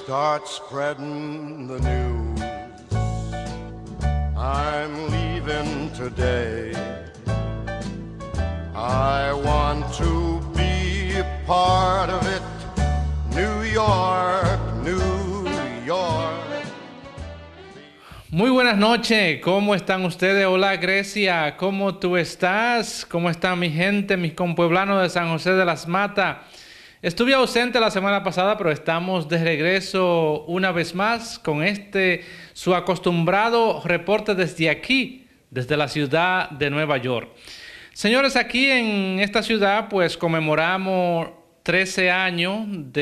start spreading the news. I'm leaving today. I want to be a part of it. New York, New York. Muy buenas noches, ¿cómo están ustedes? Hola Grecia, ¿cómo tú estás? ¿Cómo está mi gente, mis compueblanos de San José de las Matas? Estuve ausente la semana pasada, pero estamos de regreso una vez más con su acostumbrado reporte desde aquí, desde la ciudad de Nueva York. Señores, aquí en esta ciudad pues conmemoramos 13 años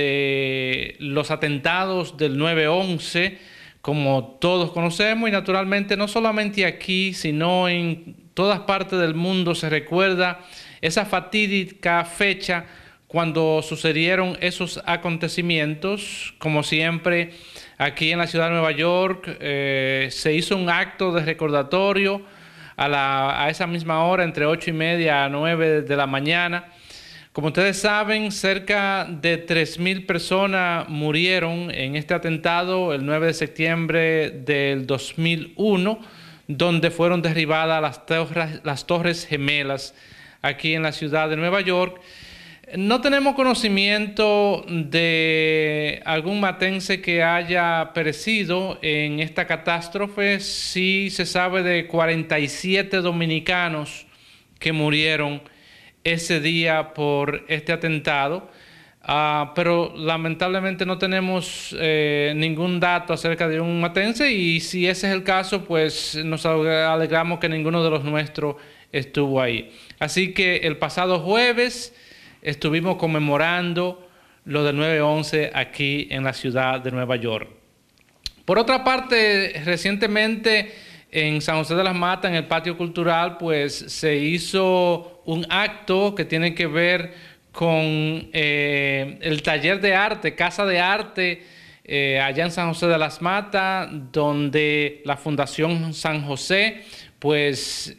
de los atentados del 9/11, como todos conocemos, y naturalmente no solamente aquí, sino en todas partes del mundo se recuerda esa fatídica fecha cuando sucedieron esos acontecimientos. Como siempre, aquí en la ciudad de Nueva York se hizo un acto de recordatorio a esa misma hora, entre 8:30 a 9 de la mañana. Como ustedes saben, cerca de 3,000 personas murieron en este atentado el 9 de septiembre del 2001, donde fueron derribadas las Torres Gemelas aquí en la ciudad de Nueva York. No tenemos conocimiento de algún matense que haya perecido en esta catástrofe. Sí se sabe de 47 dominicanos que murieron ese día por este atentado, pero lamentablemente no tenemos ningún dato acerca de un matense, y si ese es el caso, pues nos alegramos que ninguno de los nuestros estuvo ahí. Así que el pasado jueves estuvimos conmemorando lo del 9/11 aquí en la ciudad de Nueva York. Por otra parte, recientemente en San José de las Matas, en el patio cultural, pues se hizo un acto que tiene que ver con el taller de arte, Casa de Arte, allá en San José de las Matas, donde la Fundación San José pues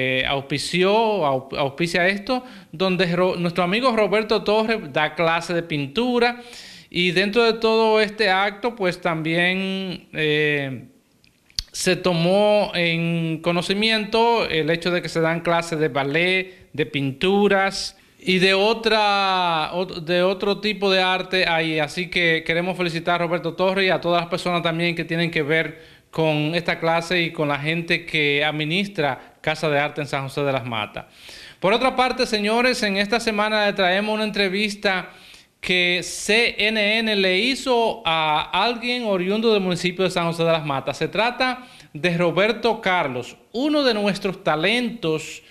auspicia esto, donde nuestro amigo Roberto Torres da clase de pintura, y dentro de todo este acto pues también se tomó en conocimiento el hecho de que se dan clases de ballet, de pinturas y de otro tipo de arte ahí. Así que queremos felicitar a Roberto Torres y a todas las personas también que tienen que ver con esta clase y con la gente que administra Casa de Arte en San José de las Matas. Por otra parte, señores, en esta semana le traemos una entrevista que CNN le hizo a alguien oriundo del municipio de San José de las Matas. Se trata de Roberto Carlos, uno de nuestros talentos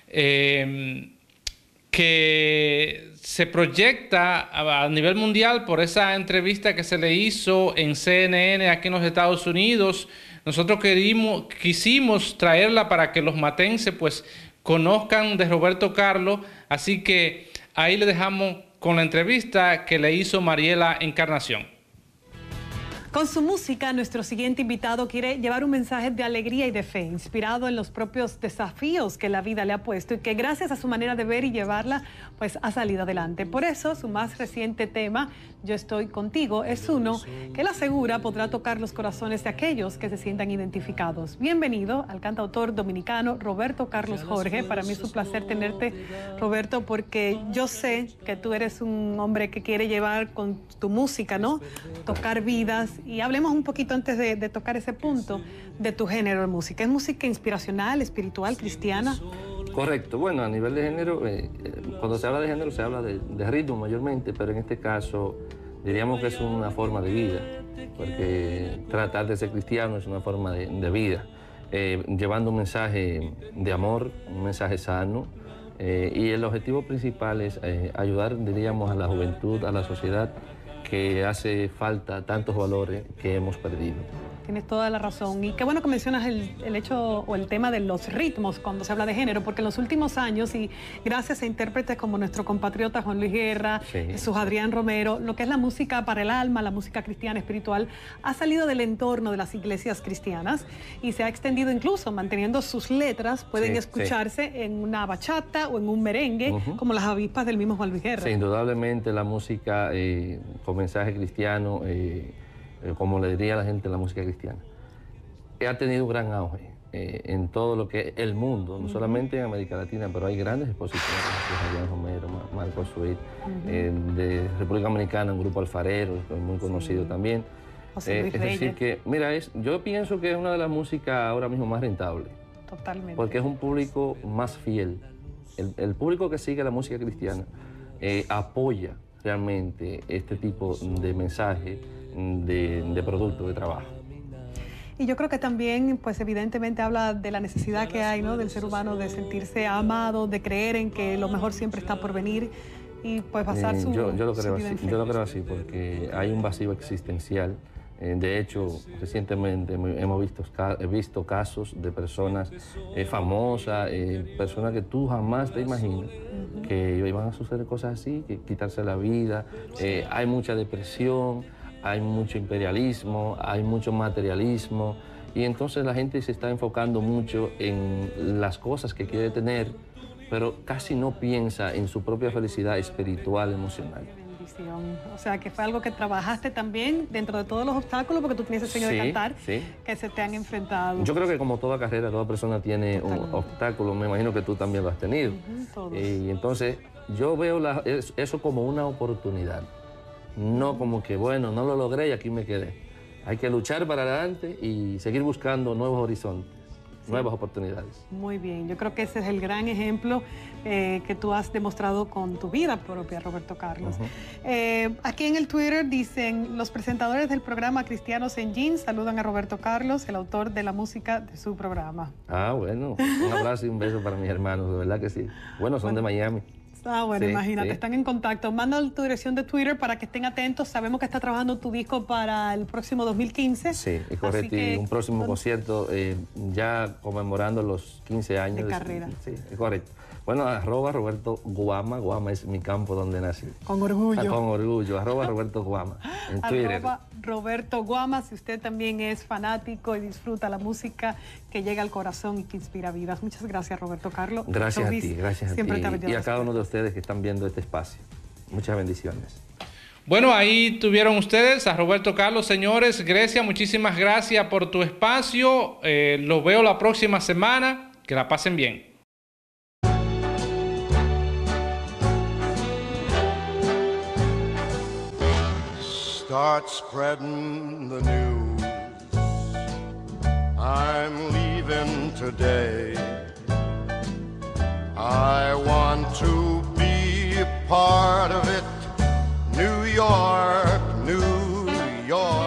que se proyecta a nivel mundial por esa entrevista que se le hizo en CNN aquí en los Estados Unidos. Nosotros quisimos traerla para que los matenses pues conozcan de Roberto Carlos, así que ahí le dejamos con la entrevista que le hizo Mariela Encarnación. Con su música, nuestro siguiente invitado quiere llevar un mensaje de alegría y de fe, inspirado en los propios desafíos que la vida le ha puesto y que gracias a su manera de ver y llevarla, pues ha salido adelante. Por eso, su más reciente tema, Yo estoy contigo, es uno que él asegura podrá tocar los corazones de aquellos que se sientan identificados. Bienvenido al cantautor dominicano Roberto Carlos Jorge. Para mí es un placer tenerte, Roberto, porque yo sé que tú eres un hombre que quiere llevar con tu música, ¿no?, tocar vidas. Y hablemos un poquito antes de tocar ese punto de tu género de música. ¿Es música inspiracional, espiritual, cristiana? Correcto. Bueno, a nivel de género, cuando se habla de género se habla de ritmo mayormente, pero en este caso diríamos que es una forma de vida, porque tratar de ser cristiano es una forma de vida, llevando un mensaje de amor, un mensaje sano, y el objetivo principal es ayudar, diríamos, a la juventud, a la sociedad, que hace falta tantos valores que hemos perdido. Tienes toda la razón. Y qué bueno que mencionas el hecho o el tema de los ritmos cuando se habla de género, porque en los últimos años, y gracias a intérpretes como nuestro compatriota Juan Luis Guerra, sí, Jesús Adrián Romero, lo que es la música para el alma, la música cristiana espiritual, ha salido del entorno de las iglesias cristianas y se ha extendido, incluso manteniendo sus letras, pueden escucharse en una bachata o en un merengue, como las avispas del mismo Juan Luis Guerra. Sí, indudablemente la música con mensaje cristiano como le diría a la gente la música cristiana, ha tenido un gran auge en todo lo que es el mundo, no solamente en América Latina, pero hay grandes expositores, Javier Romero, Marco Sweet, de República Dominicana, un grupo alfarero, muy conocido también. Es decir que, mira, yo pienso que es una de las músicas ahora mismo más rentables. Totalmente. Porque es un público más fiel. El público que sigue la música cristiana apoya realmente este tipo de mensaje, de producto, de trabajo. Y yo creo que también, pues evidentemente habla de la necesidad que hay, ¿no?, del ser humano de sentirse amado, de creer en que lo mejor siempre está por venir y pues basar su yo lo creo vida así, en fe. yo lo creo así porque hay un vacío existencial. De hecho, recientemente hemos visto casos de personas famosas, personas que tú jamás te imaginas que iban a suceder cosas así, que quitarse la vida. Hay mucha depresión, hay mucho imperialismo, hay mucho materialismo, y entonces la gente se está enfocando mucho en las cosas que quiere tener, pero casi no piensa en su propia felicidad espiritual, emocional. Bendición. O sea, que fue algo que trabajaste también dentro de todos los obstáculos, porque tú tienes ese sueño de cantar, que se te han enfrentado. Yo creo que como toda carrera, toda persona tiene un obstáculo, me imagino que tú también lo has tenido. Todos. Y entonces yo veo eso como una oportunidad. No como que, bueno, no lo logré y aquí me quedé. Hay que luchar para adelante y seguir buscando nuevos horizontes, nuevas oportunidades. Muy bien, yo creo que ese es el gran ejemplo que tú has demostrado con tu vida propia, Roberto Carlos. Aquí en el Twitter dicen, los presentadores del programa Cristianos en Jeans saludan a Roberto Carlos, el autor de la música de su programa. Ah, bueno, un abrazo y un beso para mis hermanos, de verdad que sí. Bueno, son de Miami. Ah, bueno, Sí, imagínate, sí. están en contacto. Manda tu dirección de Twitter para que estén atentos. Sabemos que está trabajando tu disco para el próximo 2015. Sí, es correcto. Y un próximo concierto ya conmemorando los 15 años. De carrera. Sí, es correcto. Bueno, @Roberto Guama. Guama es mi campo donde nací. Con orgullo. Con orgullo. @Roberto Guama en Twitter. @Roberto Guama, si usted también es fanático y disfruta la música que llega al corazón y que inspira vidas. Muchas gracias, Roberto Carlos. Gracias a ti, gracias a ti. Siempre Y a cada uno de ustedes que están viendo este espacio. Muchas bendiciones. Bueno, ahí tuvieron ustedes a Roberto Carlos, señores. Grecia, muchísimas gracias por tu espacio. Los veo la próxima semana. Que la pasen bien. Start spreading the news. I'm leaving today. I want to be a part of it. New York, New York.